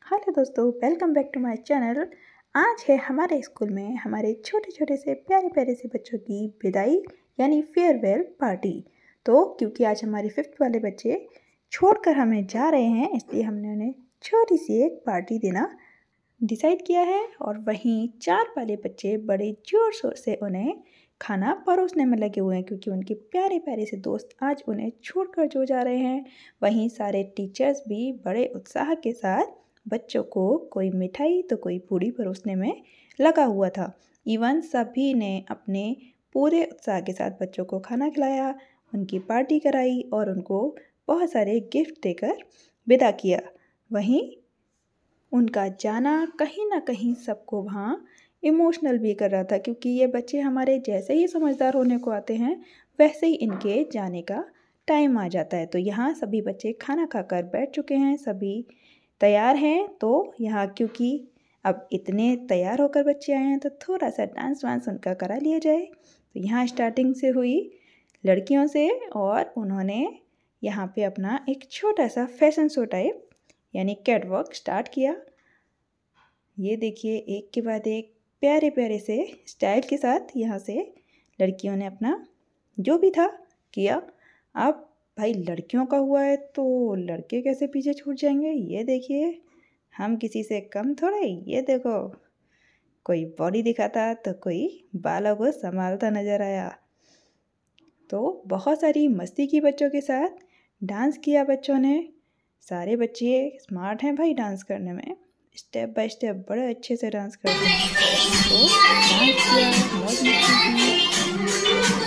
Hello दोस्तों, welcome back to my channel. आज है हमारे स्कूल में हमारे छोटे छोटे से प्यारे प्यारे से बच्चों की विदाई यानी फेयरवेल पार्टी। तो क्योंकि आज हमारे 5th वाले बच्चे छोड़कर हमें जा रहे हैं, इसलिए हमने उन्हें छोटी सी एक पार्टी देना डिसाइड किया है। और वहीं 4 वाले बच्चे बड़े ज़ोर शोर से उन्हें खाना परोसने में लगे हुए हैं, क्योंकि उनके प्यारे प्यारे से दोस्त आज उन्हें छोड़कर जो जा रहे हैं। वहीं सारे टीचर्स भी बड़े उत्साह के साथ बच्चों को कोई मिठाई तो कोई पूड़ी परोसने में लगा हुआ था। इवन सभी ने अपने पूरे उत्साह के साथ बच्चों को खाना खिलाया, उनकी पार्टी कराई और उनको बहुत सारे गिफ्ट देकर विदा किया। वहीं उनका जाना कहीं ना कहीं सबको वहाँ इमोशनल भी कर रहा था, क्योंकि ये बच्चे हमारे जैसे ही समझदार होने को आते हैं वैसे ही इनके जाने का टाइम आ जाता है। तो यहाँ सभी बच्चे खाना खाकर बैठ चुके हैं, सभी तैयार हैं। तो यहाँ क्योंकि अब इतने तैयार होकर बच्चे आए हैं तो थोड़ा सा डांस वांस उनका करा लिया जाए। तो यहाँ स्टार्टिंग से हुई लड़कियों से, और उन्होंने यहाँ पे अपना एक छोटा सा फैशन शो टाइप यानी कैटवॉक स्टार्ट किया। ये देखिए, एक के बाद एक प्यारे प्यारे से स्टाइल के साथ यहाँ से लड़कियों ने अपना जो भी था किया। अब भाई लड़कियों का हुआ है तो लड़के कैसे पीछे छूट जाएंगे। ये देखिए, हम किसी से कम थोड़े। ये देखो, कोई बॉडी दिखाता तो कोई बालों को संभालता नज़र आया। तो बहुत सारी मस्ती की बच्चों के साथ डांस किया बच्चों ने। सारे बच्चे स्मार्ट हैं भाई डांस करने में, स्टेप बाय स्टेप बड़े अच्छे से डांस करते हैं। तो डांस किया, मौज मस्ती की।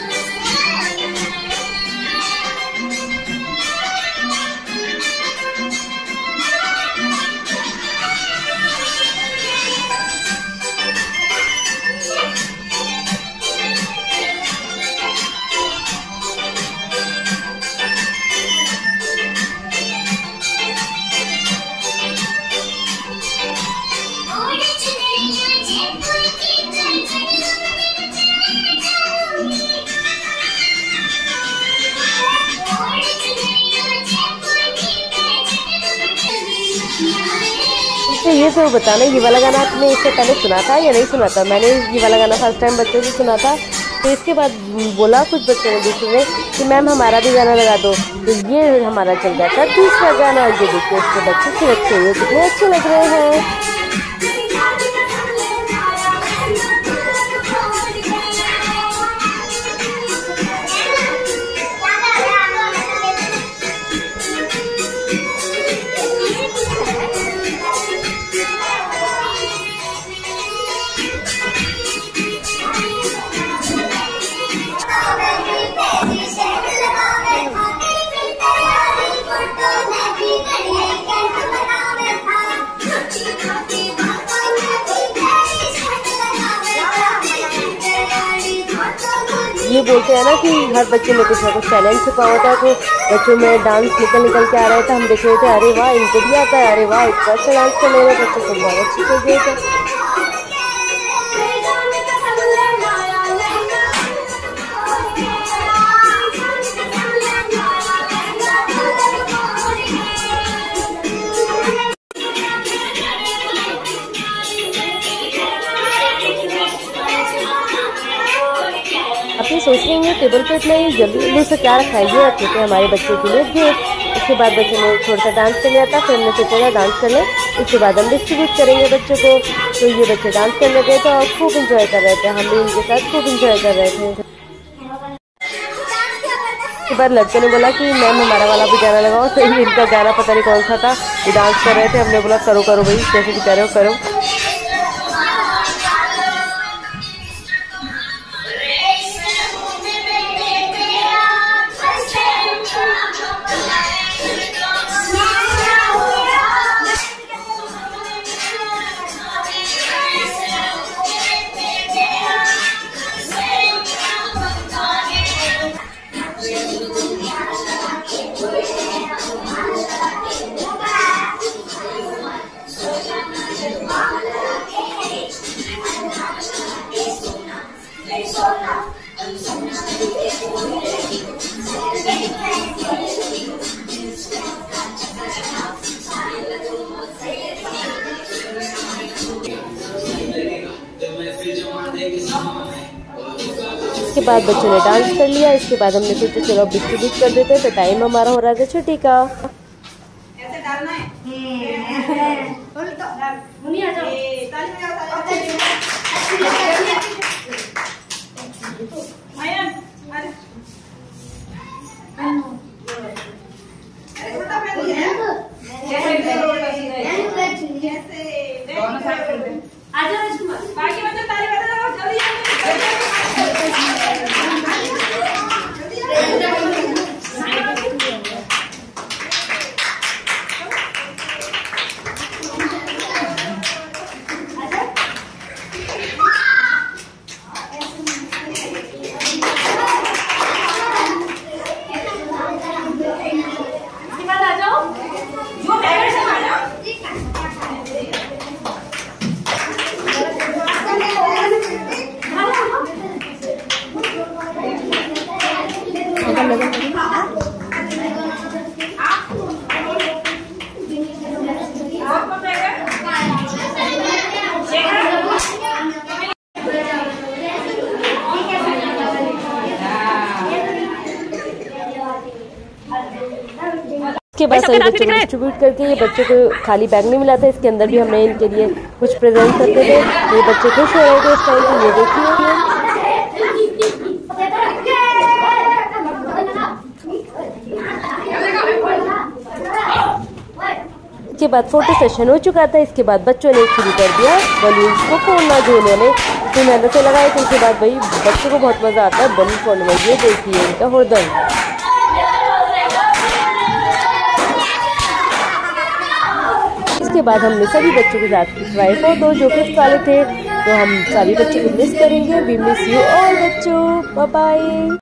तो ये तो बताना, ये वाला गाना आपने इससे पहले सुना था या नहीं सुना था? मैंने ये वाला गाना फर्स्ट टाइम बच्चों से सुना था। तो इसके बाद बोला कुछ बच्चों ने दूसरे कि मैम हमारा भी गाना लगा दो। तो ये हमारा चल गया था तीसरा गाना। ये देखिए, इसके बच्चे से बच्चे ये कितने अच्छे लग रहे हैं। ये बोलते हैं ना कि हर बच्चे में कुछ ना कुछ टैलेंट छुपा होता है। तो बच्चों में डांस निकल के आ रहे थे। हम देख रहे थे, अरे वाह इनको भी आता है, अरे वाह इतना अच्छा डांस कर रहे हैं बच्चे, तो बहुत अच्छी कर दिए थे। अपनी सोच रहे हैं टेबल पे इतना ही जल्दी से क्या रखा है, ये रखे थे हमारे बच्चों के लिए गिफ्ट। उसके बाद बच्चों ने थोड़ा सा डांस कर लिया था, फिर हमने सोचा था डांस कर ले, उसके बाद हम डिस्ट्रीब्यूट करेंगे बच्चों को। तो ये बच्चे डांस कर लगे थे और खूब इंजॉय कर रहे थे, हम भी इनके साथ खूब इंजॉय कर रहे थे। उसके बाद लड़के ने बोला कि मैम हमारा वाला भी गाना लगाओ। तो इनका गाना पता नहीं कौन सा था, ये डांस कर रहे थे। हमने बोला करो करो भाई, जैसे भी करो करो। इसके बाद बच्चों ने डांस कर लिया। इसके बाद हमने सोचा चलो अब डिस्ट्रीब्यूट कर देते हैं, तो टाइम हमारा हो रहा था छुट्टी का। ऐसे डालना है। बाकी बच्चे ताली बजाओ जल्दी इसके बाद सभी बच्चों को डिस्ट्रीब्यूट करके, ये बच्चों को खाली बैग नहीं मिला था, इसके अंदर भी हमने इनके लिए कुछ प्रेजेंट करते थे। ये बच्चे खुश हो रहे थे इस टाइम पे, ये देखिए। इसके बाद फोटो सेशन हो चुका था। इसके बाद बच्चों ने शुरू कर दिया बलून्स को फोड़ना झूले में। इतनी मेहनत से लगाए थे। इसके बाद भाई बच्चों को बहुत मजा आता है बलून फोड़ने में। ये देखिए इनका हुड़दंग। इसके बाद हमने सभी बच्चों के साथ खिंचवाए फोटो जो 5th वाले थे, तो हम सभी बच्चों को मिस करेंगे। वी मिस यू ऑल बच्चों, बाय बाय।